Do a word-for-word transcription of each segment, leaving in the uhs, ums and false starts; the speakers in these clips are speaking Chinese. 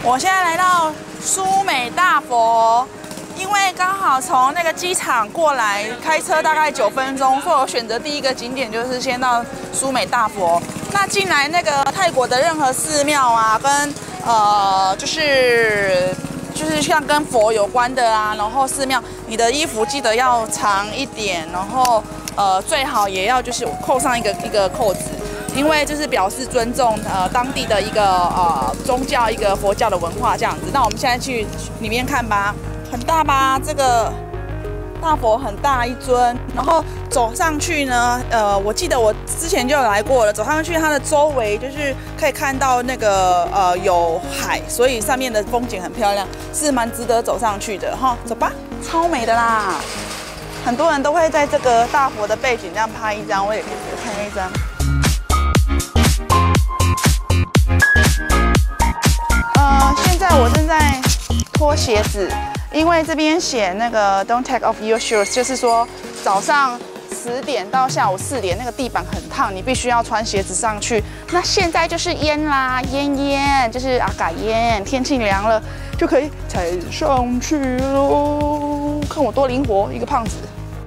我现在来到苏美大佛，因为刚好从那个机场过来，开车大概九分钟，所以我选择第一个景点就是先到苏美大佛。那进来那个泰国的任何寺庙啊，跟呃就是就是像跟佛有关的啊，然后寺庙，你的衣服记得要长一点，然后呃最好也要就是扣上一个一个扣子。 因为就是表示尊重呃当地的一个呃宗教一个佛教的文化这样子。那我们现在去里面看吧，很大吧？这个大佛很大一尊，然后走上去呢，呃，我记得我之前就有来过了。走上去它的周围就是可以看到那个呃有海，所以上面的风景很漂亮，是蛮值得走上去的哈。走吧，超美的啦！很多人都会在这个大佛的背景这样拍一张，我也可以拍一张。 呃，现在我正在脱鞋子，因为这边写那个 "Don't take off your shoes"， 就是说早上十点到下午四点那个地板很烫，你必须要穿鞋子上去。那现在就是烟啦，烟烟就是阿嘎烟，天气凉了就可以踩上去喽。看我多灵活，一个胖子。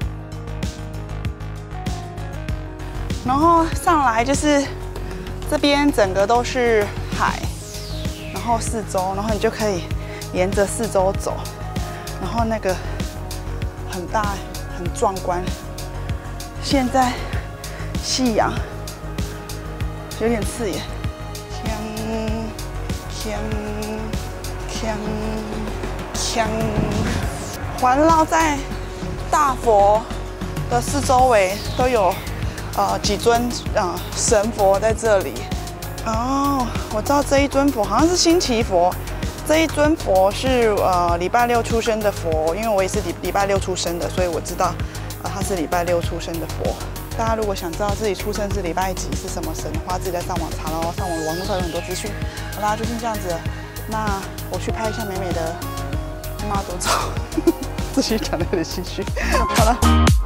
然后上来就是这边整个都是海。 然后四周，然后你就可以沿着四周走，然后那个很大很壮观。现在夕阳有点刺眼，锵锵锵锵，环绕在大佛的四周围都有呃几尊呃神佛在这里。 哦，我知道这一尊佛好像是星期佛，这一尊佛是呃礼拜六出生的佛，因为我也是礼礼拜六出生的，所以我知道，呃他是礼拜六出生的佛。大家如果想知道自己出生是礼拜几是什么神的话，自己在上网查咯，上网网络上有很多资讯。好啦，就是这样子。那我去拍一下美美的 model 照，自己讲的有点心虚。好了。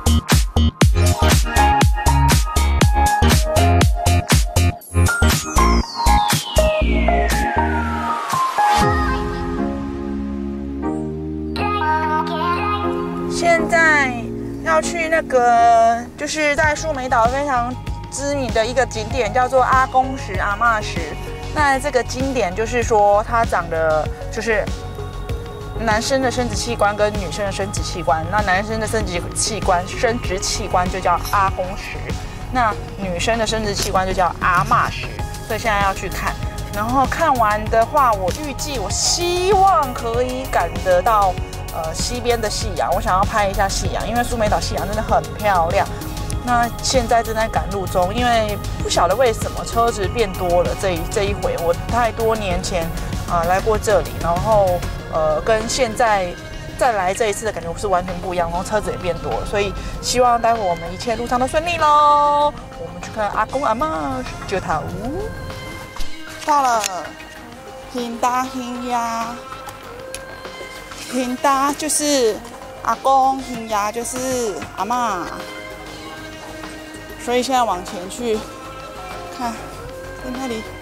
现在要去那个，就是在苏梅岛非常知名的一个景点，叫做阿公石阿嬷石。那这个经典就是说，它长得就是男生的生殖器官跟女生的生殖器官。那男生的生殖器官生殖器官就叫阿公石，那女生的生殖器官就叫阿嬷石。所以现在要去看。 然后看完的话，我预计我希望可以赶得到呃西边的夕阳。我想要拍一下夕阳，因为苏梅岛夕阳真的很漂亮。那现在正在赶路中，因为不晓得为什么车子变多了。这一这一回，我太多年前啊、呃、来过这里，然后呃跟现在再来这一次的感觉是完全不一样，然后车子也变多了。所以希望待会我们一切路上都顺利喽。我们去看阿公阿嬷石头屋。 到了，hin达hin呀，hin达就是阿公，hin呀就是阿嬷，所以现在往前去看，在那里。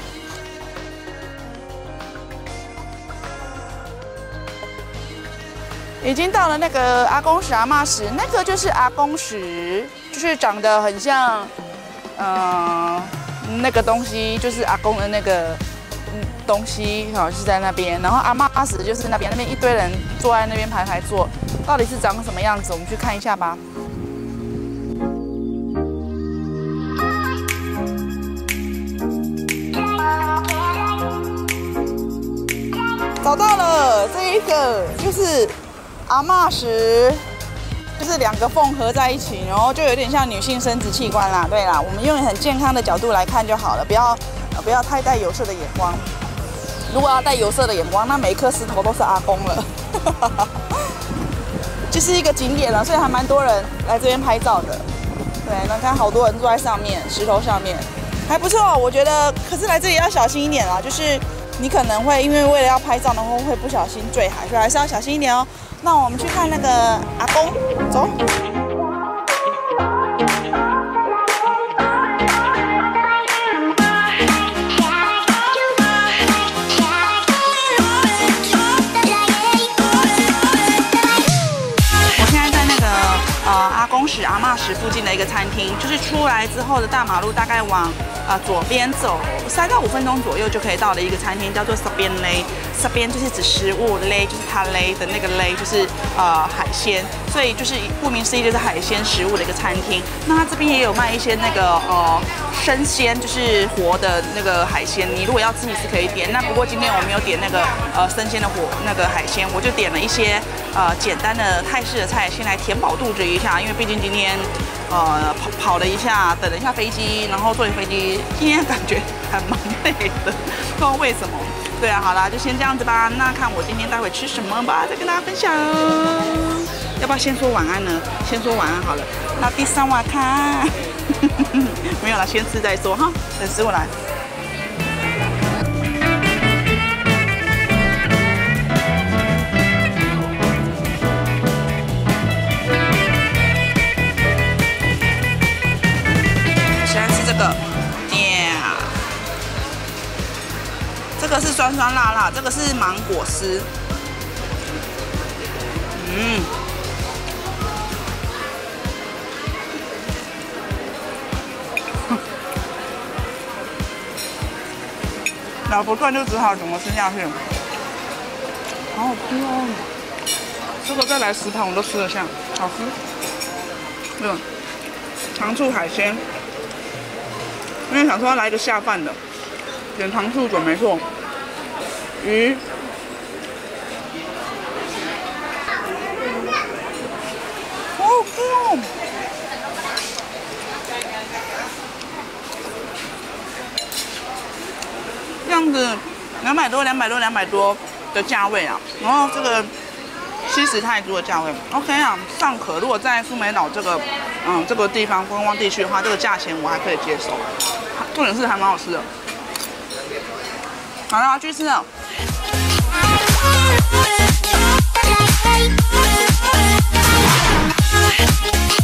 已经到了那个阿公石阿嬷石，那个就是阿公石，就是长得很像，嗯、呃。 那个东西就是阿公的那个嗯东西，好像是在那边。然后阿嬷石就是那边，那边一堆人坐在那边排排坐，到底是长什么样子？我们去看一下吧。找到了，这一个就是阿嬷石。 就是两个缝合在一起，然后就有点像女性生殖器官啦。对啦，我们用很健康的角度来看就好了，不要呃不要太带有色的眼光。如果要带有色的眼光，那每一颗石头都是阿公了。就是一个景点了，所以还蛮多人来这边拍照的。对，那看好多人坐在上面石头上面，还不错，我觉得。可是来这里要小心一点啦，就是你可能会因为为了要拍照，然后会不小心坠海，所以还是要小心一点哦。 那我们去看那个阿公，走。 石阿嬷石附近的一个餐厅，就是出来之后的大马路，大概往呃左边走三到五分钟左右就可以到的一个餐厅，叫做 Sabian Lay。Sabian 就是指食物，Lay 就是它 Lay 的那个 Lay 就是呃海鲜，所以就是顾名思义就是海鲜食物的一个餐厅。那它这边也有卖一些那个呃生鲜，就是活的那个海鲜，你如果要吃你是可以点。那不过今天我没有点那个呃生鲜的活那个海鲜，我就点了一些呃简单的泰式的菜，先来填饱肚子一下，因为毕竟今天呃跑跑了一下，等了一下飞机，然后坐飞机，今天感觉还蛮累的，不知道为什么。对啊，好啦，就先这样子吧。那看我今天待会吃什么吧，再跟大家分享。要不要先说晚安呢？先说晚安好了。那第三瓦卡，没有了，先吃再说哈。等食物来。喜欢吃这个。这个是酸酸辣辣，这个是芒果丝，嗯，咬不断就只好怎么吃下去，好好吃哦！这个再来十盘我都吃得下，好吃。嗯，糖醋海鲜，因为想说要来一个下饭的，点糖醋准没错。鱼，好好吃哦！这样子，两百多、两百多、两百多的价位啊，然后这个七十泰铢的价位 ，OK 啊，尚可。如果在苏梅岛这个嗯这个地方观光地区的话，这个价钱我还可以接受。重点是还蛮好吃的。好了，继续吃了。Bye.